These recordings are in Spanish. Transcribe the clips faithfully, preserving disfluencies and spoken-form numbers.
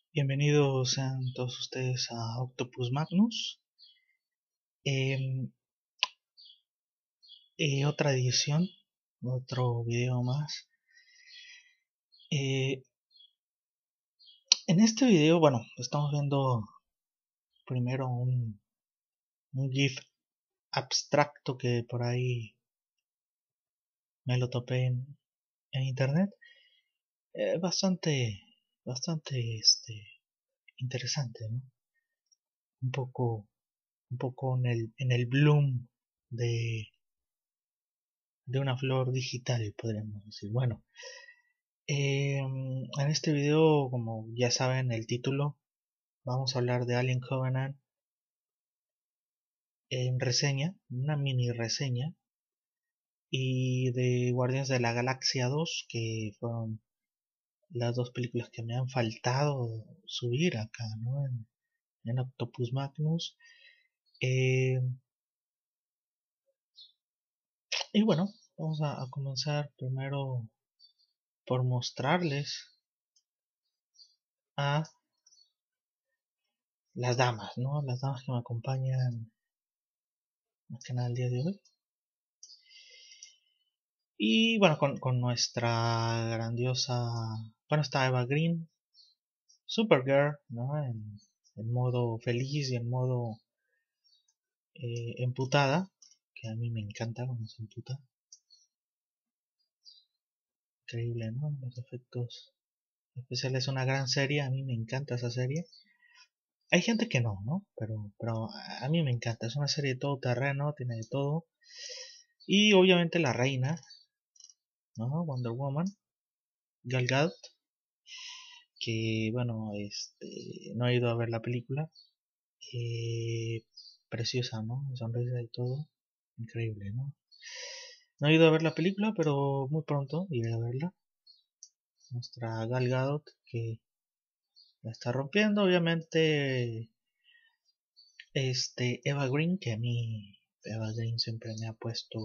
Bienvenidos sean todos ustedes a Octopus Magnus. Em, eh, otra edición, otro video más. Eh, en este video, bueno, estamos viendo primero un, un GIF abstracto que por ahí me lo topé en, en internet. Eh, bastante, bastante este, interesante, ¿no? Un poco, un poco en el, en el bloom de, de una flor digital, podríamos decir. Bueno. Eh, en este video, como ya saben el título, vamos a hablar de Alien Covenant en reseña, una mini reseña, y de Guardianes de la Galaxia dos, que fueron las dos películas que me han faltado subir acá, ¿no? En, en Octopus Magnus. Eh, y bueno, vamos a, a comenzar primero por mostrarles a las damas, ¿no? Las damas que me acompañan más que nada el día de hoy. Y bueno, con, con nuestra grandiosa. Bueno, está Eva Green, Supergirl, ¿no? En, en modo feliz y en modo eh, emputada, que a mí me encanta cuando se emputa. Increíble, ¿no? Los efectos especiales. Es una gran serie, a mí me encanta esa serie. Hay gente que no, ¿no? Pero, pero a mí me encanta. Es una serie de todo terreno, tiene de todo. Y obviamente la reina, ¿no? Wonder Woman, Gal Gadot, que bueno, este, no he ido a ver la película. Eh, Preciosa, ¿no? Sonrisa y todo. Increíble, ¿no? No he ido a ver la película, pero muy pronto iré a verla. Nuestra Gal Gadot que la está rompiendo, obviamente. Este Eva Green, que a mí Eva Green siempre me ha puesto,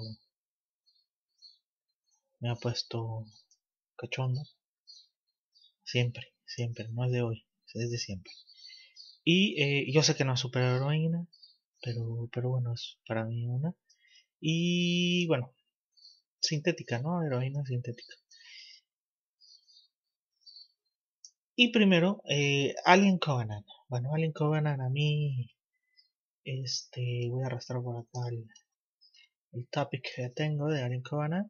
me ha puesto cachondo. Siempre, siempre, no es de hoy, es de siempre. Y eh, yo sé que no es superheroína, pero, pero bueno, es para mí una. Y bueno, sintética, ¿no? Heroína sintética. Y primero, eh, Alien Covenant. Bueno, Alien Covenant a mí, este, voy a arrastrar por acá el, el topic que tengo de Alien Covenant.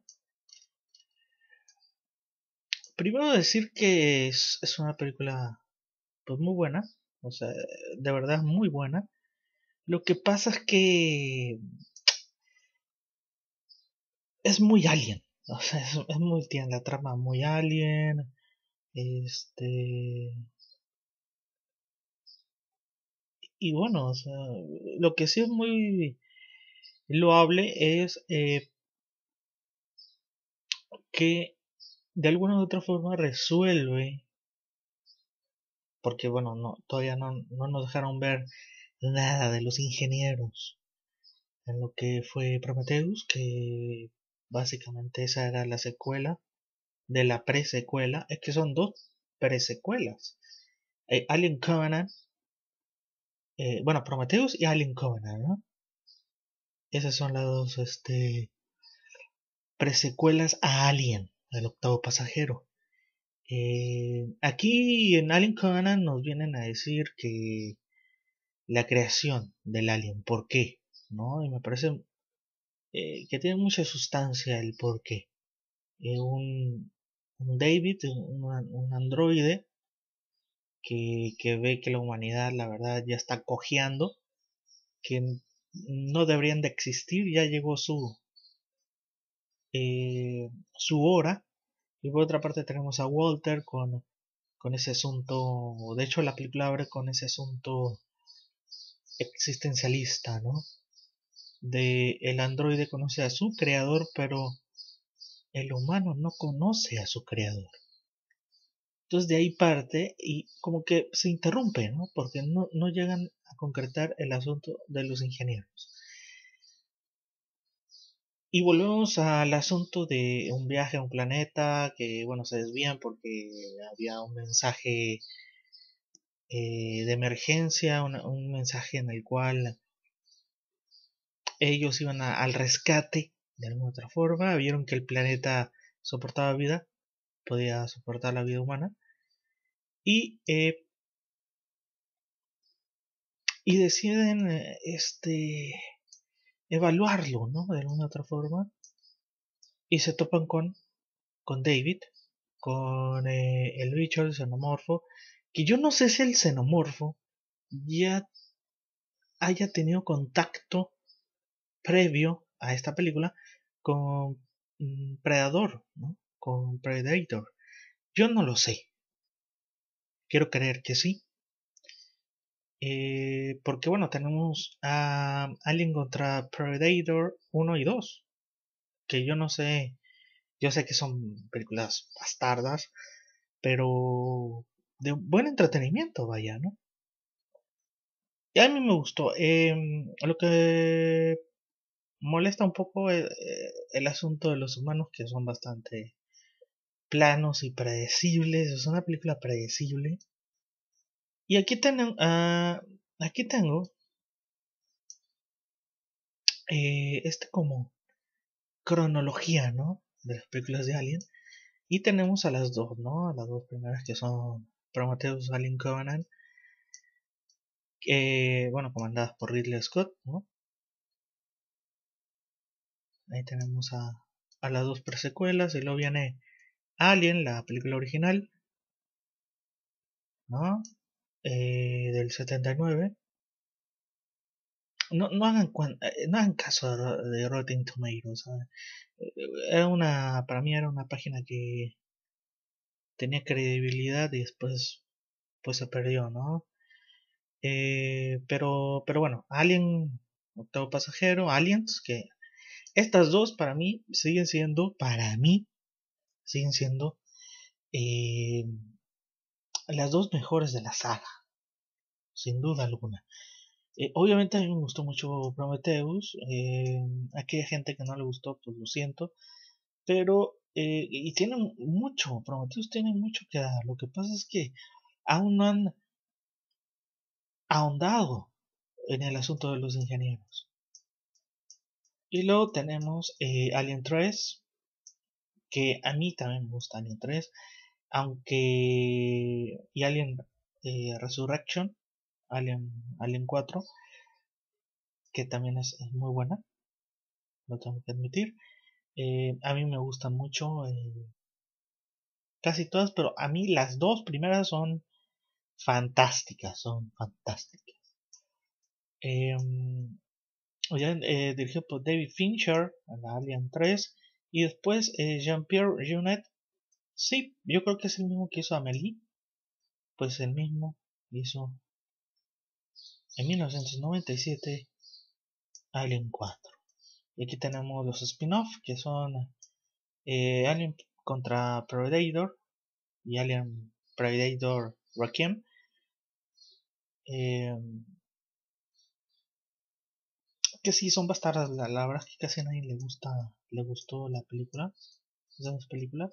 Primero decir que es, es una película, pues muy buena, o sea, de verdad es muy buena. Lo que pasa es que es muy Alien, o sea, es, es muy, tiene la trama muy Alien, este, y bueno, o sea, lo que sí es muy loable es eh, que de alguna u otra forma resuelve, porque bueno, no, todavía no, no nos dejaron ver nada de los ingenieros en lo que fue Prometheus, que básicamente esa era la secuela de la presecuela. Es que son dos presecuelas. Eh, Alien Covenant, eh, bueno, Prometheus y Alien Covenant, ¿no? Esas son las dos este, presecuelas a Alien, el octavo pasajero. Eh, aquí en Alien Covenant nos vienen a decir que la creación del alien, ¿por qué? ¿No? Y me parece eh, que tiene mucha sustancia el por qué. Eh, un, un David, un, un androide que, que ve que la humanidad, la verdad, ya está cojeando, que no deberían de existir, ya llegó su, eh, su hora. Y por otra parte tenemos a Walter con, con ese asunto, de hecho la película abre con ese asunto existencialista, ¿no? De el androide conoce a su creador, pero el humano no conoce a su creador. Entonces de ahí parte y como que se interrumpe, ¿no? Porque no, no llegan a concretar el asunto de los ingenieros. Y volvemos al asunto de un viaje a un planeta que, bueno, se desvían porque había un mensaje eh, de emergencia, una- un mensaje en el cual ellos iban a- al rescate de alguna otra forma, vieron que el planeta soportaba vida, podía soportar la vida humana, y, eh, y deciden eh, este, evaluarlo, ¿no? De alguna otra forma, y se topan con, con David, con eh, el bicho, el xenomorfo, que yo no sé si el xenomorfo ya haya tenido contacto previo a esta película con mm, Predador, ¿no? Con Predator. Yo no lo sé. Quiero creer que sí. Eh, porque bueno, tenemos a Alien contra Predator uno y dos. Que yo no sé. Yo sé que son películas bastardas. Pero de buen entretenimiento, vaya, ¿no? Y a mí me gustó. Em, lo que molesta un poco eh, eh, el asunto de los humanos, que son bastante planos y predecibles. Es una película predecible. Y aquí, tengo ah, aquí tengo eh, este como cronología, ¿no? De las películas de Alien. Y tenemos a las dos, ¿no? A las dos primeras que son Prometheus, Alien Covenant. Que, bueno, comandadas por Ridley Scott, ¿no? Ahí tenemos a, a las dos presecuelas. Y luego viene Alien, la película original, ¿no? Eh, del setenta y nueve. No, no, hagan, cuan- eh, no hagan caso de, de Rotten Tomatoes. ¿Sabe? Eh, Era una, para mí era una página que tenía credibilidad y después pues se perdió, ¿no? Eh, pero, pero bueno, Alien, Octavo Pasajero, Aliens, que estas dos para mí siguen siendo, para mí, siguen siendo eh, las dos mejores de la saga, sin duda alguna. Eh, obviamente a mí me gustó mucho Prometheus, eh, a aquella gente que no le gustó, pues lo siento, pero, eh, y tienen mucho, Prometheus tiene mucho que dar, lo que pasa es que aún no han ahondado en el asunto de los ingenieros. Y luego tenemos eh, Alien tres, que a mí también me gusta Alien tres, aunque... Y Alien eh, Resurrection, Alien, Alien cuatro, que también es, es muy buena, lo tengo que admitir. Eh, a mí me gustan mucho eh, casi todas, pero a mí las dos primeras son fantásticas, son fantásticas. Eh, ya, eh, dirigido por David Fincher, la Alien tres, y después eh, Jean-Pierre Jeunet. Sí, yo creo que es el mismo que hizo Amélie, pues el mismo hizo en mil novecientos noventa y siete Alien cuatro. Y aquí tenemos los spin-off, que son eh, Alien contra Predator y Alien Predator Requiem. Eh, que sí, son bastardas, la, la verdad es que casi a nadie le gusta, le gustó la película, esas dos películas.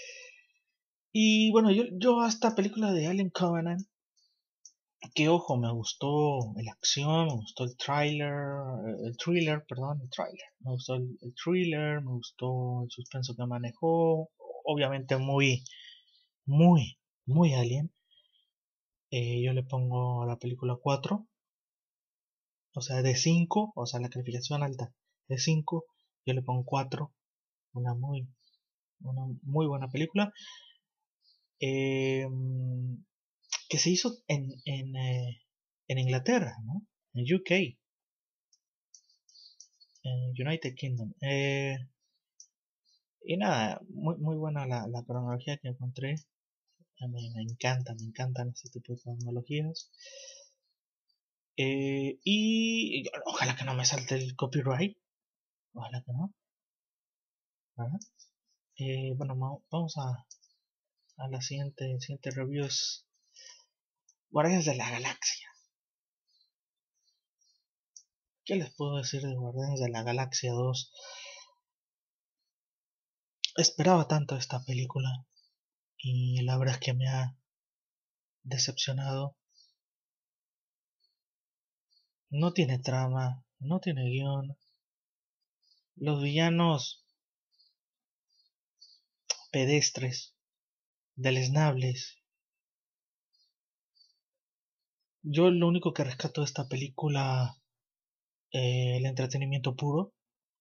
Y bueno, yo, yo a esta película de Alien Covenant, que ojo, me gustó la acción, me gustó el thriller, el thriller, perdón, el thriller, me gustó el, el thriller, me gustó el suspenso que manejó, obviamente muy, muy, muy Alien. Eh, yo le pongo a la película cuatro, o sea, de cinco, o sea, la calificación alta de cinco, yo le pongo cuatro, una muy, una muy buena película. Eh, que se hizo en, en, eh, en Inglaterra, ¿no? En U K, en United Kingdom. Eh, y nada, muy, muy buena la, la cronología que encontré. A mí me encanta, me encantan este tipo de cronologías. Eh, y ojalá que no me salte el copyright. Ojalá que no. ¿Verdad? Eh, bueno, vamos a, a la siguiente, siguiente review. Es Guardianes de la Galaxia. ¿Qué les puedo decir de Guardianes de la Galaxia dos? Esperaba tanto esta película y la verdad es que me ha decepcionado. no tiene trama, no tiene guión. Los villanos pedestres, deleznables. Yo lo único que rescato de esta película, eh, el entretenimiento puro,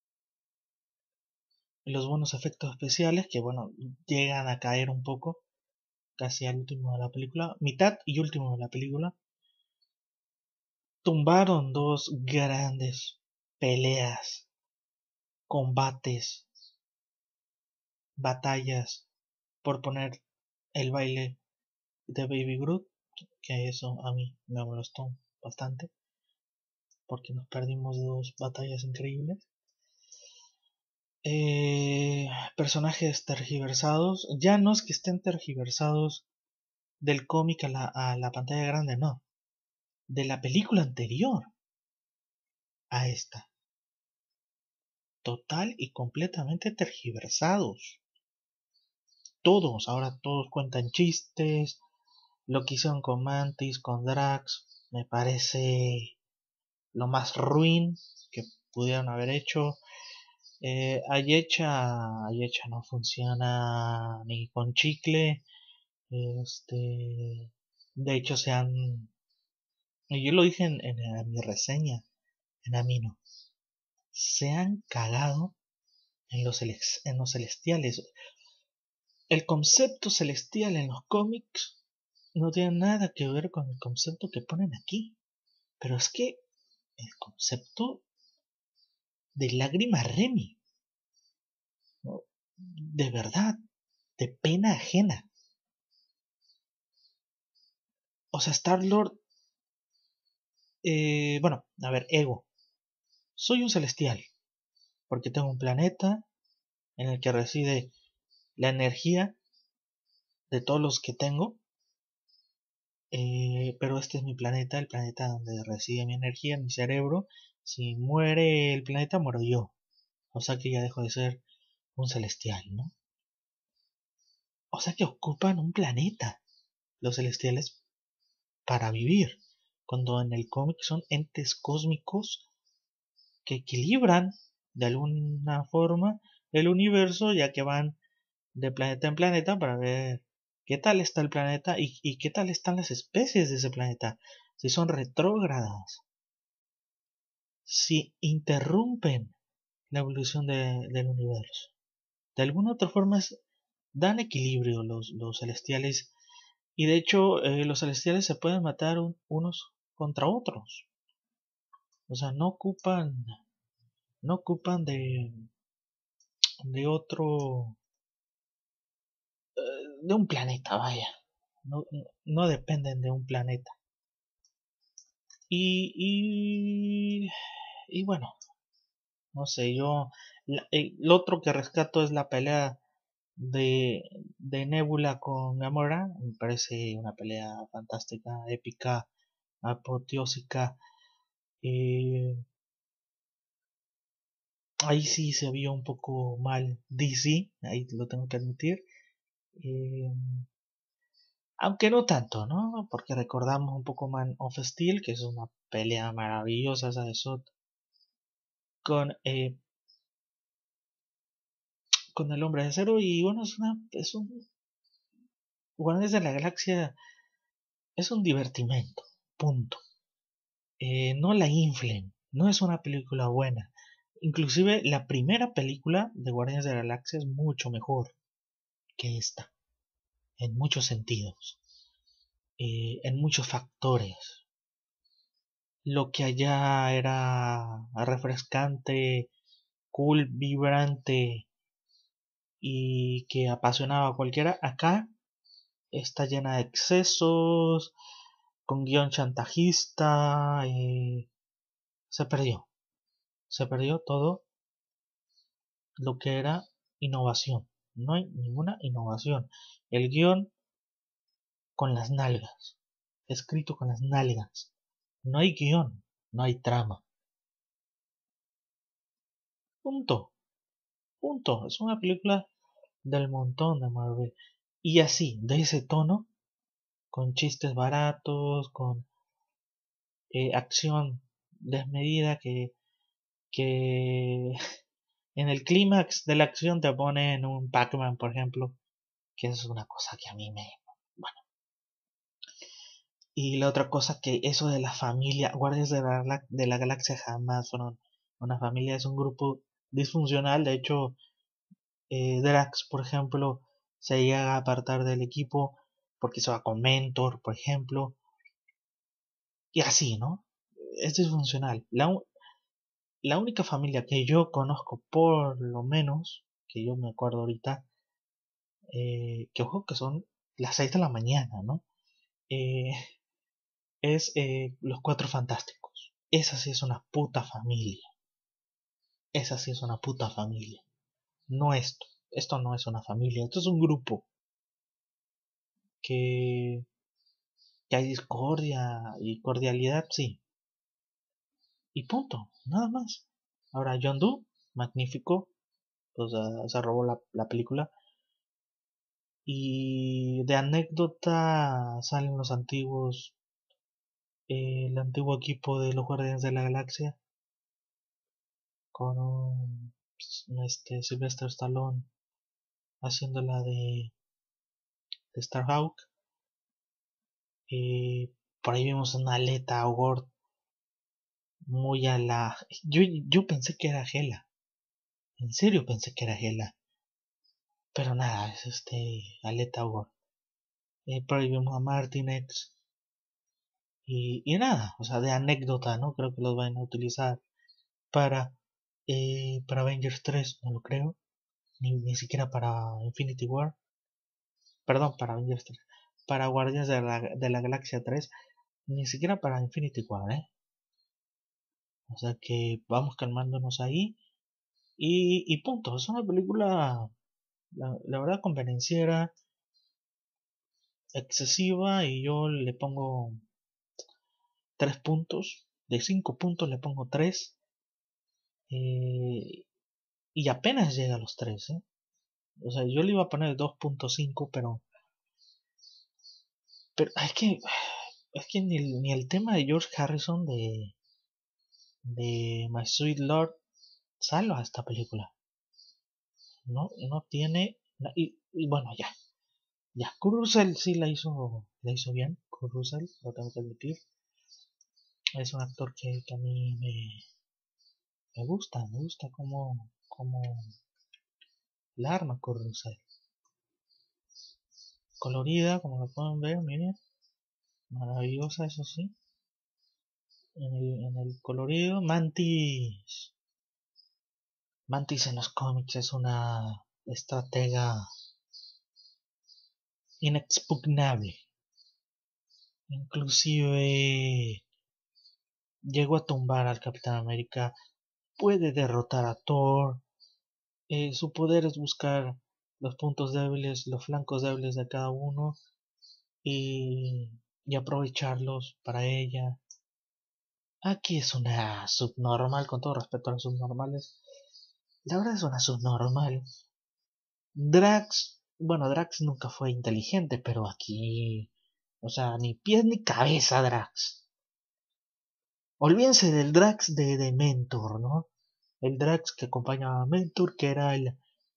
los buenos efectos especiales, que bueno, llegan a caer un poco, casi al último de la película, mitad y último de la película, tumbaron dos grandes peleas, combates, batallas, por poner el baile de Baby Groot, que eso a mí me molestó bastante, porque nos perdimos dos batallas increíbles. Eh, personajes tergiversados, ya no es que estén tergiversados del cómic a la, a la pantalla grande, no, de la película anterior a esta, total y completamente tergiversados. Todos, ahora todos cuentan chistes, lo que hicieron con Mantis, con Drax, me parece lo más ruin que pudieron haber hecho. Eh, Ayecha, Ayecha no funciona ni con chicle. Este, de hecho, se han. Yo lo dije en, en, en mi reseña, en Amino. Se han cagado en los, en los celestiales. El concepto celestial en los cómics no tiene nada que ver con el concepto que ponen aquí. Pero es que el concepto de lágrima Remy, ¿no? De verdad, de pena ajena. O sea, Star-Lord, eh, bueno, a ver, ego. Soy un celestial, porque tengo un planeta en el que reside la energía de todos los que tengo. Eh, pero este es mi planeta, el planeta donde reside mi energía, mi cerebro. Si muere el planeta, muero yo. O sea que ya dejo de ser un celestial, ¿no? O sea que ocupan un planeta los celestiales para vivir, cuando en el cómic son entes cósmicos que equilibran de alguna forma el universo, ya que van de planeta en planeta para ver qué tal está el planeta y, y qué tal están las especies de ese planeta, si son retrógradas, si interrumpen la evolución de- del universo. De alguna otra forma es- dan equilibrio los, los celestiales, y de hecho eh, los celestiales se pueden matar un- unos contra otros. O sea, no ocupan, no ocupan de, de otro, de un planeta, vaya. No, no, no dependen de un planeta. Y, y, y bueno, no sé, yo, la- el, otro que rescato es la pelea de, de Nebula con Gamora. Me parece una pelea fantástica, épica, apoteósica. Eh, ahí sí se vio un poco mal D C, ahí lo tengo que admitir. Eh, Aunque no tanto, ¿no? Porque recordamos un poco Man of Steel, que es una pelea maravillosa esa de Sot con, eh, con el Hombre de Acero. Y bueno, es una, es un Guardianes de la Galaxia, es un divertimento, punto. Eh, no la inflen, no es una película buena. Inclusive la primera película de Guardianes de la Galaxia es mucho mejor que esta, en muchos sentidos, eh, en muchos factores. Lo que allá era refrescante, cool, vibrante y que apasionaba a cualquiera, acá está llena de excesos, con guión chantajista, eh, se perdió, se perdió todo lo que era innovación. No hay ninguna innovación. El guión con las nalgas, escrito con las nalgas. No hay guión, no hay trama. Punto, punto. Es una película del montón de Marvel. Y así, de ese tono, con chistes baratos, con eh, acción desmedida que, que en el clímax de la acción te ponen un Pac-Man, por ejemplo, que es una cosa que a mí me... Bueno. Y la otra cosa que eso de la familia, Guardias de la, de la Galaxia jamás fueron una familia, es un grupo disfuncional. De hecho, eh, Drax, por ejemplo, se llega a apartar del equipo porque se va con Mentor, por ejemplo, y así, ¿no? Es disfuncional. La, la única familia que yo conozco, por lo menos, que yo me acuerdo ahorita, eh, que ojo que son las seis de la mañana, ¿no? Eh, es eh, Los Cuatro Fantásticos. Esa sí es una puta familia. Esa sí es una puta familia. No esto. Esto no es una familia. Esto es un grupo que, que hay discordia y cordialidad, sí. Y punto. Nada más. Ahora, John Doe, magnífico. Pues uh, se robó la, la película. Y de anécdota salen los antiguos, eh, el antiguo equipo de los Guardianes de la Galaxia con un, este Sylvester Stallone haciendo la de, de Starhawk. Eh, por ahí vimos una aleta Ogord muy a la... Yo, yo pensé que era Hela. En serio pensé que era Hela. Pero nada, es este aleta Ogord. Eh, por ahí vimos a Martinex. Y, y nada, o sea, de anécdota, ¿no? Creo que los van a utilizar para, eh, para Avengers tres, no lo creo. Ni, ni siquiera para Infinity War. Perdón, para Avengers tres. Para Guardians de la, de la Galaxia tres. Ni siquiera para Infinity War, ¿eh? O sea que vamos calmándonos ahí. Y, y punto. Es una película, la, la verdad, convenenciera, excesiva. Y yo le pongo tres puntos. De cinco puntos le pongo tres. Eh, y apenas llega a los tres, ¿eh? O sea, yo le iba a poner dos punto cinco, pero, pero es que, es que ni el, ni el tema de George Harrison de, de My Sweet Lord salva esta película. No, no tiene, y, y bueno, ya, ya, Kurt Russell sí la hizo, la hizo bien, Kurt Russell, lo tengo que admitir. Es un actor que, que a mí me, me gusta, me gusta como, como la arma Kurt Russell. Colorida, como lo pueden ver, miren, maravillosa, eso sí. En el, en el colorido, Mantis. Mantis en los cómics es una estratega inexpugnable. Inclusive llegó a tumbar al Capitán América, puede derrotar a Thor. Eh, su poder es buscar los puntos débiles, los flancos débiles de cada uno y, y aprovecharlos para ella. Aquí es una subnormal, con todo respeto a los subnormales. La verdad es una subnormal. Drax, bueno, Drax nunca fue inteligente, pero aquí, o sea, ni pies ni cabeza Drax. Olvídense del Drax de, de Mentor, ¿no? El Drax que acompañaba a Mentor, que era el,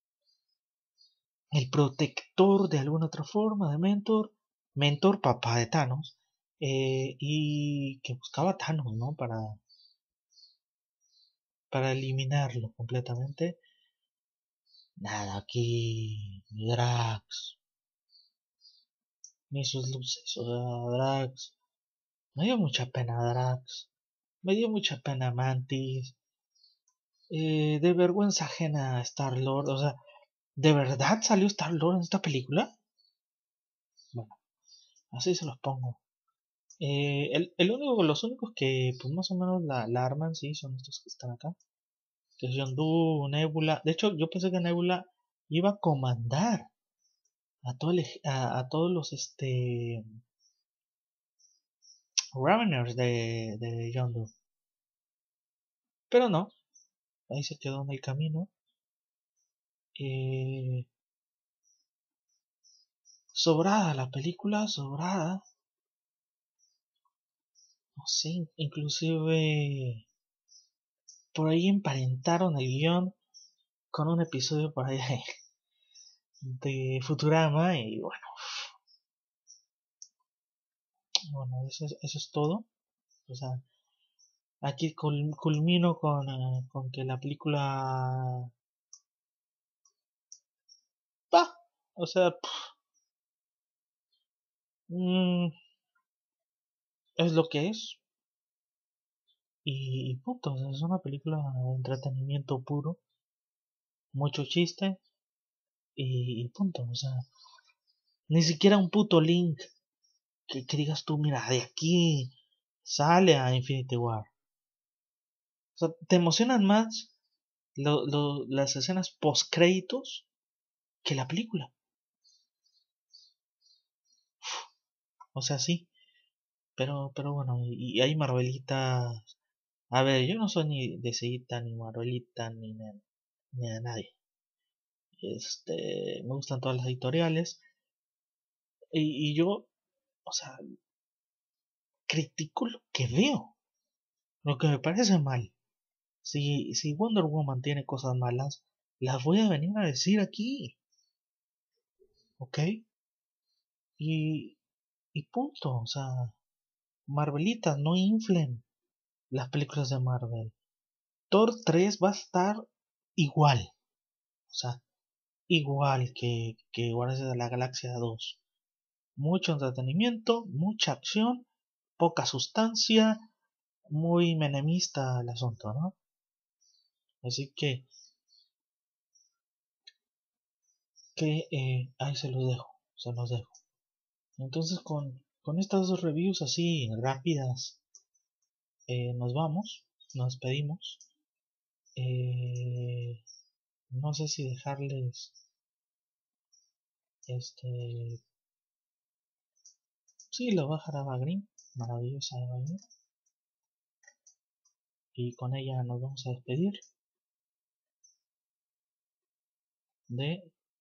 el protector de alguna otra forma de Mentor. Mentor, papá de Thanos. Eh, y que buscaba a Thanos, ¿no? Para, para eliminarlo completamente. Nada, aquí Drax, ni sus luces, o sea, Drax. Me dio mucha pena Drax. Me dio mucha pena Mantis. Eh, de vergüenza ajena a Star Lord. O sea, ¿de verdad salió Star Lord en esta película? Bueno, así se los pongo. Eh, el, el único, los únicos que pues más o menos la, la arman, sí, son estos que están acá. Que es Yondu, Nebula. De hecho, yo pensé que Nebula iba a comandar a, todo el ej- a, a todos los este Raveners de, de Yondu. Pero no, ahí se quedó en el camino. Eh, Sobrada la película, sobrada. no sé, inclusive por ahí emparentaron el guión con un episodio por ahí de, de Futurama y bueno, bueno, eso es, eso es todo. O sea, aquí cul- culmino con, eh, con que la película... ¡Bah! O sea, pff, mm, es lo que es. Y, y punto. O sea, es una película de entretenimiento puro. Mucho chiste. Y, y punto. O sea, ni siquiera un puto link que, que digas tú, mira, de aquí sale a Infinity War. O sea, te emocionan más lo- lo- las escenas post créditos que la película. O sea, sí. Pero, pero bueno, y, y hay Marvelitas. A ver, yo no soy ni de Seguita, ni Marvelita, ni, de- ni de nadie. Este, me gustan todas las editoriales. Y, y yo, o sea, critico lo que veo. Lo que me parece mal. Si, si Wonder Woman tiene cosas malas, las voy a venir a decir aquí. ¿Ok? Y, y punto. O sea, Marvelitas, no inflen las películas de Marvel. Thor tres va a estar igual. O sea, igual que, que Guardianes de la Galaxia dos. Mucho entretenimiento, mucha acción, poca sustancia, muy menemista el asunto, ¿no? Así que, que eh, ahí se los dejo, se los dejo. Entonces con, con estas dos reviews así rápidas, eh, nos vamos, nos despedimos. Eh, no sé si dejarles este... Sí, lo va a dejar a Eva Green, maravillosa Eva Green. Y con ella nos vamos a despedir de,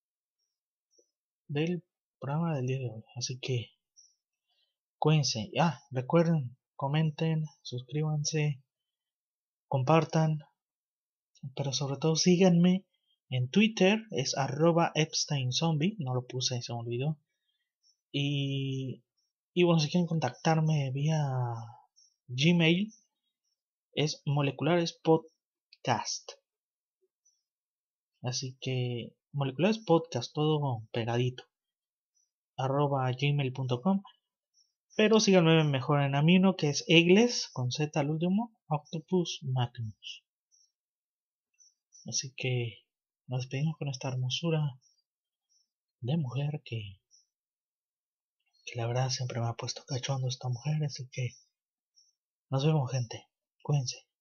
del programa del día de hoy. Así que cuídense. Ah, recuerden, comenten, suscríbanse, compartan, pero sobre todo síganme en Twitter, es arroba EpsteinZombie, no lo puse, se me olvidó. Y, y bueno, si quieren contactarme vía Gmail, es moleculares podcast. Así que moleculares podcast, todo pegadito, arroba gmail punto com. Pero síganme mejor en Amino, que es Egles, con Z al último, Octopus Magnus. Así que nos despedimos con esta hermosura de mujer que, que la verdad siempre me ha puesto cachondo esta mujer. Así que nos vemos, gente. Cuídense.